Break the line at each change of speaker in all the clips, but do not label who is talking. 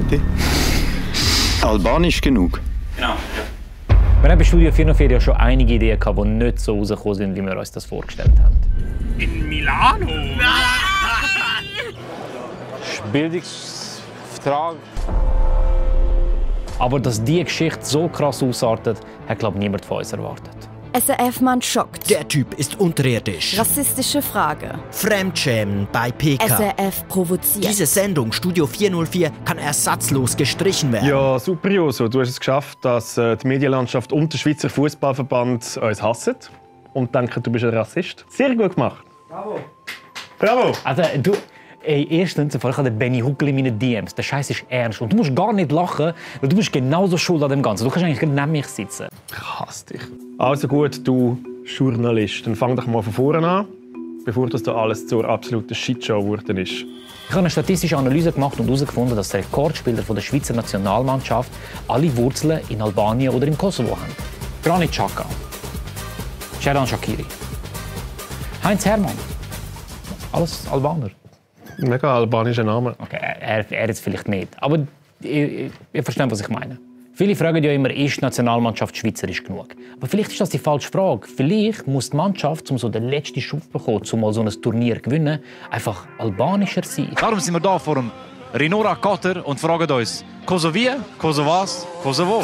Bitte? Albanisch genug?
Genau. Ja. Wir haben bei Studio 404 ja schon einige Ideen gehabt, die nicht so rausgekommen sind, wie wir uns das vorgestellt haben.
In Milano?
Bildungsvertrag. Aber dass diese Geschichte so krass ausartet, hat, glaube ich, niemand von uns erwartet.
SRF-Mann schockt.
Der Typ ist unterirdisch.
Rassistische Frage.
Fremdschämen bei PK.
SRF provoziert.
Diese Sendung Studio 404 kann ersatzlos gestrichen werden.
Ja, super, Joso. Du hast es geschafft, dass die Medienlandschaft und der Schweizer Fußballverband uns hassen und denken, du bist ein Rassist. Sehr gut gemacht. Bravo. Bravo.
Also, du... Ey, erstens, ich habe den Benny Huckel in meinen DMs. Der Scheiß ist ernst. Und du musst gar nicht lachen, weil du bist genauso schuld an dem Ganzen. Du kannst eigentlich neben mich sitzen.
Ich hasse dich. Also gut, du Journalist. Dann fang doch mal von vorne an, bevor das da alles zur absoluten Shitshow geworden ist.
Ich habe eine statistische Analyse gemacht und herausgefunden, dass die Rekordspieler der Schweizer Nationalmannschaft alle Wurzeln in Albanien oder im Kosovo haben. Granit Xhaka, Xherdan Shaqiri, Heinz Hermann. Alles Albaner.
Mega albanischer Name.
Okay, er jetzt vielleicht nicht. Aber ihr versteht, was ich meine. Viele fragen ja immer, ist die Nationalmannschaft schweizerisch genug? Aber vielleicht ist das die falsche Frage. Vielleicht muss die Mannschaft, um so den letzten Schub zu bekommen, um mal so ein Turnier zu gewinnen, einfach albanischer sein.
Darum sind wir hier vor dem Rinora Kater und fragen uns, Kosovo, Kosovas, Kosovo.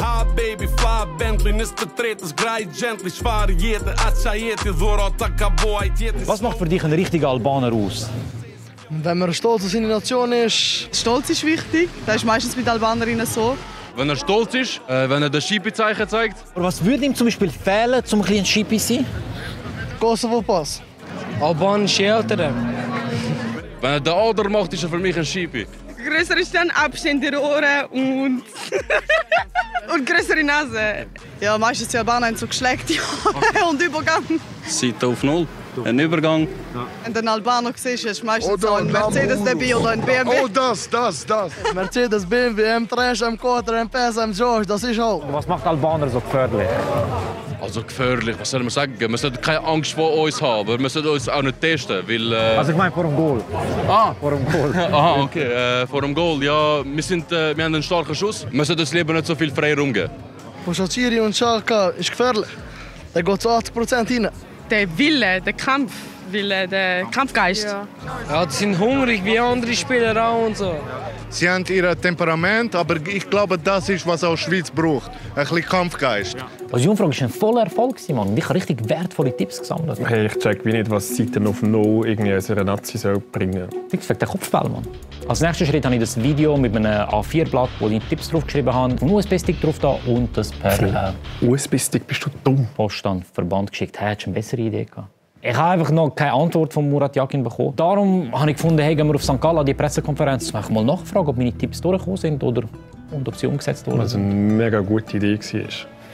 Was macht für dich einen richtigen Albaner aus?
Wenn man stolz auf seine Nation ist.
Stolz ist wichtig. Das ist meistens mit Albanerinnen so.
Wenn er stolz ist, wenn er das Schipi-Zeichen zeigt.
Aber was würde ihm zum Beispiel fehlen, um ein Schipi zu sein?
Kosovo-Pass.
Albanische Eltern.
Wenn er den Ader macht, ist er für mich ein Schipi.
Größer ist dann Abstand der Ohren und größere Nase. Ja, meistens die Albaner haben so geschleckt und Übergang.
Seite auf Null. Ein Übergang.
Wenn du einen Albaner siehst, ist meistens so ein Mercedes dabei oder ein BMW.
Oh, das. Mercedes, BMW, M3, M4, M5, M6, das ist auch.
Was macht Albaner so gefährlich?
Also gefährlich, was soll man sagen? Wir sollten keine Angst vor uns haben, aber wir sollten uns auch nicht testen, weil...
Also ich meine vor dem Goal. Vor dem Goal.
Aha, okay. Vor dem Goal, ja, wir haben einen starken Schuss. Wir sollten uns lieber nicht so viel frei rumgehen.
Shaqiri und Xhaka ist gefährlich. Der geht zu 80% rein.
Der Wille, der Kampfwille, der Kampfgeist.
Ja, die sind hungrig wie andere Spieler auch und so.
Sie haben ihr Temperament, aber ich glaube, das ist, was auch die Schweiz braucht. Ein bisschen Kampfgeist.
Als Jungfrau war ein voller Erfolg, Mann. Und ich habe richtig wertvolle Tipps gesammelt.
Hey, ich check wie nicht, was Seiten auf No irgendwie unserer Nazi soll bringen.
Ich sage den Kopfball, Mann. Als nächsten Schritt habe ich das Video mit einem A4-Blatt, wo ich Tipps draufgeschrieben habe, einen USB-Stick drauf da und das per
USB-Stick, bist du dumm?
Post an den Verband geschickt. Hey, hättest du eine bessere Idee gehabt? Ich habe einfach noch keine Antwort von Murat Yakin bekommen. Darum habe ich gefunden, hey, gehen wir auf St. Gallen an die Pressekonferenz. Ich mal nachfragen, ob meine Tipps durchgekommen sind oder und ob sie umgesetzt wurden.
Was eine mega gute Idee war.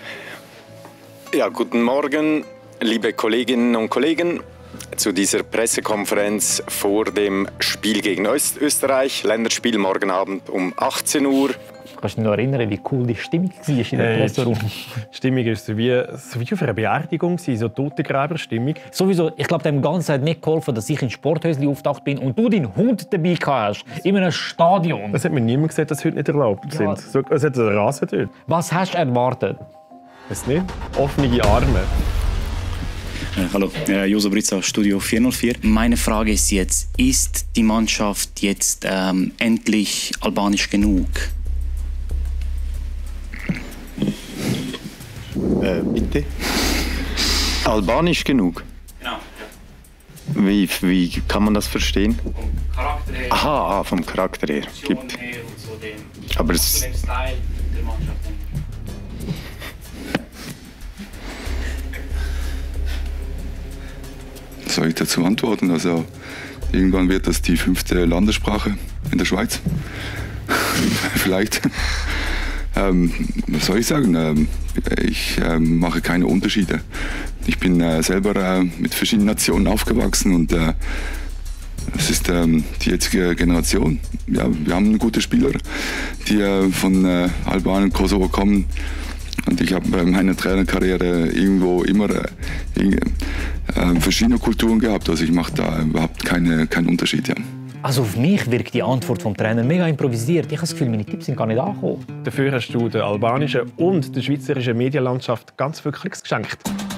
Ja, guten Morgen, liebe Kolleginnen und Kollegen, zu dieser Pressekonferenz vor dem Spiel gegen Österreich. Länderspiel morgen Abend um 18 Uhr.
Kannst du dich noch erinnern, wie cool die Stimmung war in der Presseraum?
Die Stimmung war so wie auf einer Beerdigung, so Totengräberstimmung.
Sowieso, ich glaube, dem Ganzen hat nicht geholfen, dass ich in Sporthäuschen auftaucht bin und du deinen Hund dabei hast. In einem Stadion.
Es hat mir niemand gesagt, dass heute nicht erlaubt sind. Es hat einen Rasen dort.
Was hast du erwartet?
Weiß nicht. Offene Arme.
Hallo, Joso Britza, Studio 404. Meine Frage ist jetzt, ist die Mannschaft jetzt endlich albanisch genug?
Bitte? Albanisch genug?
Genau.
Wie kann man das verstehen?
Vom Charakter her.
Aha, vom Charakter her. Gibt. Aber es
dem Style der Mannschaft.
Was soll ich dazu antworten? Also, irgendwann wird das die 5. Landessprache in der Schweiz. Vielleicht. Was soll ich sagen? Ich mache keine Unterschiede. Ich bin selber mit verschiedenen Nationen aufgewachsen und es ist die jetzige Generation. Ja, wir haben gute Spieler, die von Albanien und Kosovo kommen. Und ich habe bei meiner Trainerkarriere irgendwo immer verschiedene Kulturen gehabt. Also ich mache da überhaupt keinen Unterschied. Ja.
Also auf mich wirkt die Antwort vom Trainer mega improvisiert. Ich habe das Gefühl, meine Tipps sind gar nicht angekommen.
Dafür hast du der albanischen und der schweizerischen Medienlandschaft ganz viel Klicks geschenkt.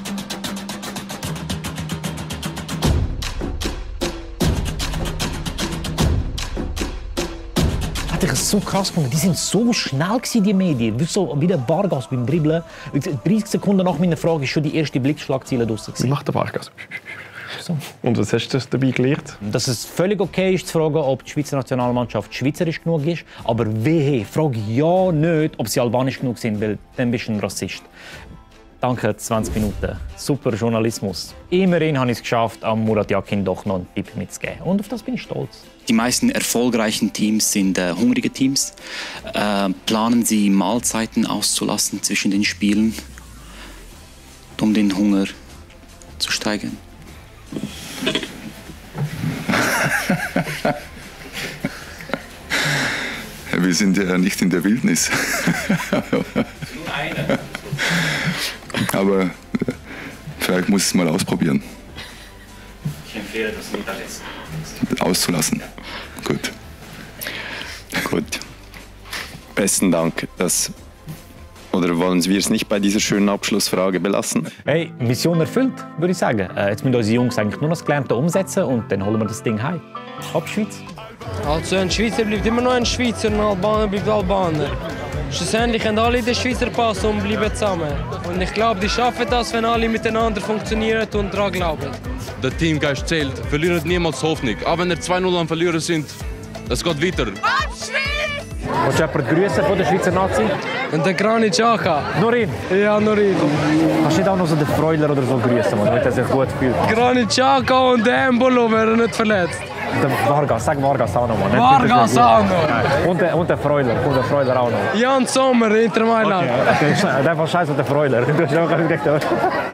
Hatte ich so krass gefunden. Die sind so schnell gewesen, die Medien, wie der Vargas beim Dribbeln. 30 Sekunden nach meiner Frage ist schon die erste Blitzschlagzeile draussen.
Wie macht der Vargas? So. Und was hast du dabei gelernt?
Dass es völlig okay ist, zu fragen, ob die Schweizer Nationalmannschaft schweizerisch genug ist. Aber wehe, frage ja nicht, ob sie albanisch genug sind, weil dann bist du ein Rassist. Danke, 20 Minuten. Super Journalismus. Immerhin habe ich es geschafft, am Murat Yakin doch noch einen Tipp mitzugeben. Und auf das bin ich stolz.
Die meisten erfolgreichen Teams sind hungrige Teams. Planen Sie Mahlzeiten auszulassen zwischen den Spielen, um den Hunger zu steigern?
Wir sind ja nicht in der Wildnis. Aber vielleicht muss ich es mal ausprobieren.
Ich empfehle das Mittagessen.
Auszulassen. Gut.
Gut. Besten Dank. Oder wollen wir es nicht bei dieser schönen Abschlussfrage belassen?
Hey, Mission erfüllt, würde ich sagen. Jetzt müssen unsere Jungs eigentlich nur noch das Gelernte umsetzen und dann holen wir das Ding heim. Ab Schweiz.
Also ein Schweizer bleibt immer noch ein Schweizer und ein Albaner bleibt Albaner. Schlussendlich haben alle den Schweizer Pass und bleiben zusammen. Und ich glaube, die schaffen das, wenn alle miteinander funktionieren und daran glauben.
Der Teamgeist zählt. Verliert niemals Hoffnung. Auch wenn wir 2-0 am Verlieren sind, es geht weiter.
Willst du jemanden grüßen von der Schweizer Nazi?
Und der Granit Xhaka.
Norin?
Ja, Norin.
Kannst du nicht auch noch so den Freuler oder so grüßen, damit er sich gut fühlt?
Granit Xhaka und der Embolo wären nicht verletzt.
Der Vargas, sag Vargas auch noch mal.
Vargas auch noch.
Und der Freuler auch noch.
Jan Sommer, Inter Mailand.
Okay, der war scheiße, der Freuler.